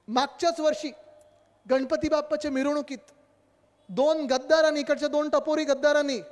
मागच्याच वर्षी गणपती बाप्पाच्या मिरवणुकीत 2 गद्दारांनी, इकडच्या 2 टपोरी गद्दारांनी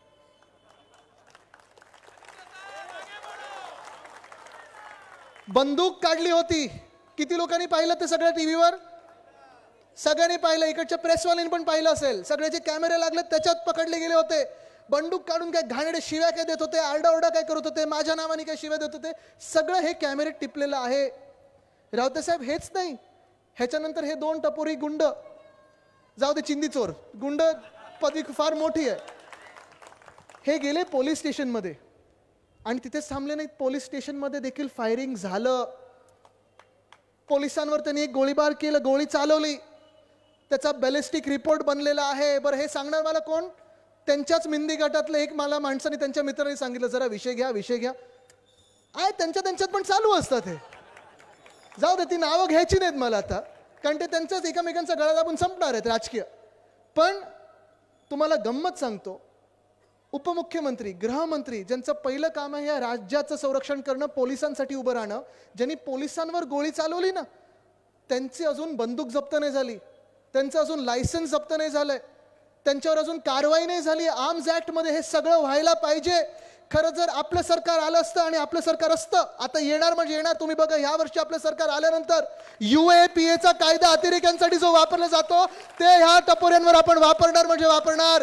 बंदूक काढली होती. किती लोकांनी पाहिलं ते सगळ्या टीव्हीवर? सगळ्यांनी पाहिलं. इकडच्या प्रेसवाल्यांनी पण पाहिलं असेल. सगळ्याचे कॅमेरे लागले, त्याच्यात पकडले गेले होते. बंदूक काढून काय घाणेरड्या शिव्या काय देत होते, आरडाओरडा काय करत होते, माझ्या नावाने काय शिव्या देत होते. सगळं हे कॅमेरे टिपलेलं आहे. रावते साहेब हेच नाही, ह्याच्यानंतर हे 2 टपोरी गुंड, जाऊ दे चिंदी चोर, गुंड पदी फार मोठी आहे, हे गेले पोलीस स्टेशनमध्ये आणि तिथेच थांबले नाहीत. पोलीस स्टेशनमध्ये देखील फायरिंग झालं. पोलिसांवर त्यांनी एक गोळीबार केलं, गोळी चालवली. त्याचा बॅलिस्टिक रिपोर्ट बनलेला आहे. बरं हे सांगणार मला कोण? त्यांच्याच मिंदी गटातलं एक मला माणसाने त्यांच्या मित्रांनी सांगितलं, जरा विषय घ्या विषय घ्या. आहे त्यांच्यात पण चालू असतात हे. जाऊ दे, ती नावं घ्यायची नाहीत मला आता, कारण ते त्यांच्याच एकमेकांचा गळा दाबून संपणार आहेत राजकीय. पण तुम्हाला गंमत सांगतो, उपमुख्यमंत्री, गृहमंत्री ज्यांचं पहिलं काम आहे या राज्याचं संरक्षण करणं, पोलिसांसाठी उभं राहणं, ज्यांनी पोलिसांवर गोळी चालवली ना, त्यांची अजून बंदूक जप्त नाही झाली, त्यांचं अजून लायसन्स जप्त नाही झालंय, त्यांच्यावर अजून कारवाई नाही झाली. आर्म्स ॲक्टमध्ये हे सगळं व्हायला पाहिजे. खरं जर आपलं सरकार आलं असतं आणि आपलं सरकार असतं, आता येणार म्हणजे येणार. तुम्ही बघा, ह्या वर्षी आपलं सरकार आल्यानंतर UAPAचा कायदा अतिरेक्यांसाठी जो वापरला जातो ते ह्या टपोऱ्यांवर आपण वापरणार म्हणजे वापरणार.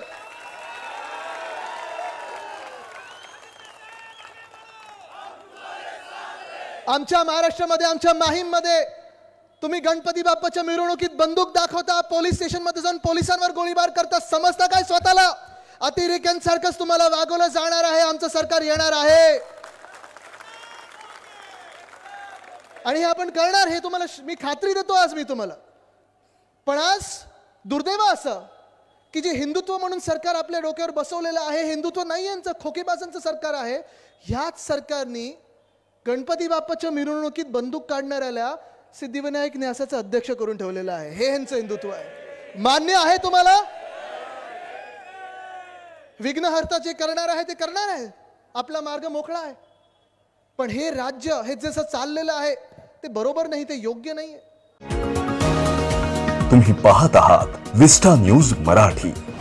आमच्या महाराष्ट्रामध्ये, आमच्या माहीममध्ये तुम्ही गणपती बाप्पाच्या मिरवणुकीत बंदूक दाखवता, पोलीस स्टेशनमध्ये जाऊन पोलिसांवर गोळीबार करता. समजता काय स्वतःला? अतिरेक्यांसारखंच तुम्हाला वागवलं जाणार आहे. आमचं सरकार येणार आहे आणि हे आपण करणार, हे तुम्हाला मी खात्री देतो आज मी तुम्हाला. पण आज दुर्दैव असं की जे हिंदुत्व म्हणून सरकार आपल्या डोक्यावर बसवलेलं आहे, हिंदुत्व नाही यांचं, खोकेबाजांचं सरकार आहे. ह्याच सरकारनी गणपती बाप्पाच्या मिरवणुकीत बंदूक काढणाऱ्याला सिद्धिविनायक न्यासाचं अध्यक्ष करून ठेवलेलं आहे. हे यांचं हिंदुत्व आहे. मान्य आहे तुम्हाला? विघ्नहर्ता जे करणार आहे ते करणार आहे, आपला मार्ग मोकळा आहे. पण हे राज्य हे जसं चाललेलं आहे ते बरोबर नाही, ते योग्य नाहीये. तुम्ही पाहत आहात विस्टा न्यूज मराठी.